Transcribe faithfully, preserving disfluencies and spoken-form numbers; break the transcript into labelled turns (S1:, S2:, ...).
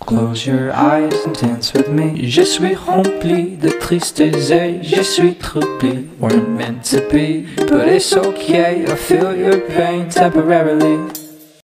S1: Close your eyes and dance with me. Je suis rempli de tristesse, je suis troublé. We're meant to be, but it's okay. I feel your pain temporarily.